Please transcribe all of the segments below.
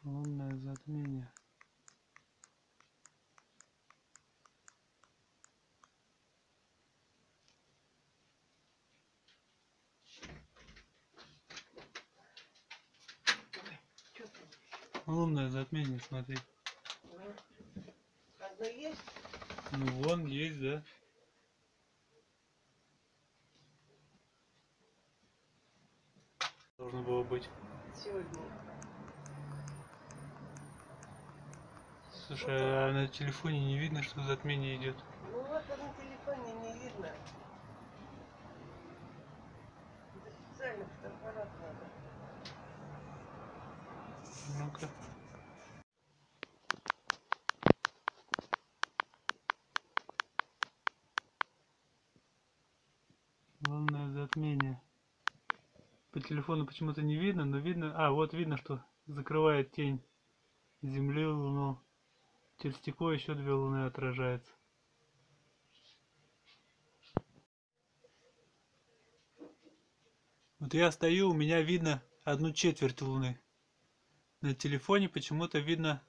Лунное затмение. Лунное затмение, смотри. Одно есть? Ну вон есть, да. Должно было быть. Сегодня. Слушай, а на телефоне не видно, что затмение идет. Ну вот на телефоне не видно. Это специально фотоаппарат надо. Ну-ка. Лунное затмение. По телефону почему-то не видно, но видно... А, вот видно, что закрывает тень Земли, Луну. Через стекло еще две луны отражается. Вот я стою, у меня видно 1/4 Луны. На телефоне почему-то видно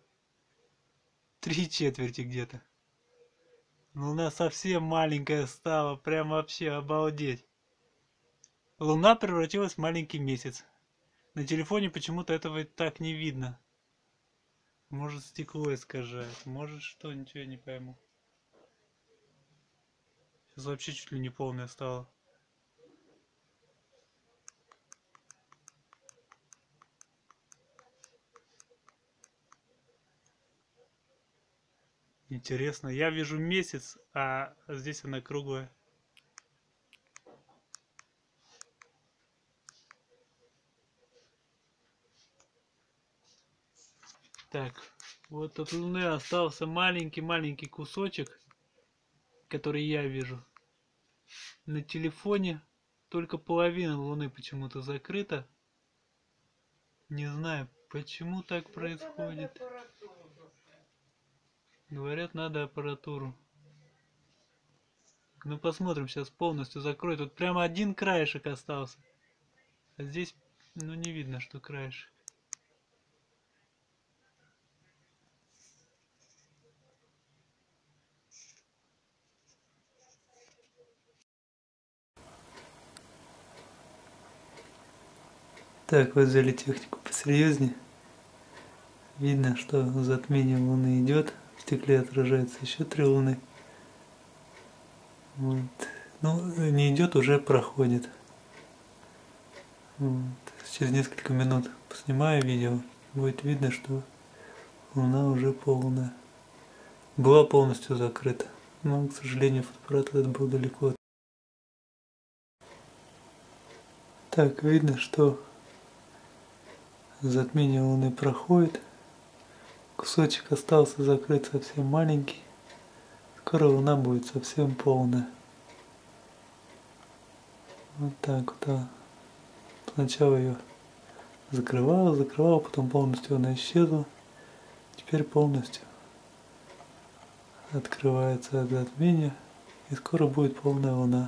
3/4 где-то. Луна совсем маленькая стала, прям вообще обалдеть. Луна превратилась в маленький месяц. На телефоне почему-то этого так не видно. Может, стекло искажает, может что, ничего я не пойму. Сейчас вообще чуть ли не полная стала. Интересно, я вижу месяц, а здесь она круглая. Так, вот от Луны остался маленький-маленький кусочек, который я вижу. На телефоне только половина Луны почему-то закрыта. Не знаю, почему так происходит. Говорят, надо аппаратуру. Ну посмотрим, сейчас полностью закроет. Тут прямо один краешек остался. А здесь, ну не видно, что краешек. Так, вот взяли технику посерьезнее. Видно, что затмение Луны идет. В стекле отражается еще 3 Луны. Вот. Ну, не идет, уже проходит. Вот. Через несколько минут поснимаю видео. Будет видно, что Луна уже полная. Была полностью закрыта. Но, к сожалению, фотоаппарат этот был далеко. Так, видно, что затмение Луны проходит. Кусочек остался закрыт совсем маленький. Скоро Луна будет совсем полная. Вот так вот. А. Сначала ее закрывал, потом полностью она исчезла. Теперь полностью открывается от затмения. И скоро будет полная Луна.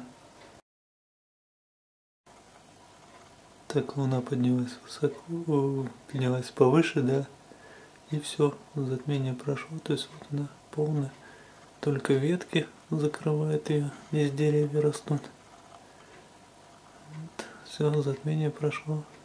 Так, Луна поднялась высоко, поднялась повыше, да. И все, затмение прошло, то есть вот она полная. Только ветки закрывают ее, здесь деревья растут. Вот, все, затмение прошло.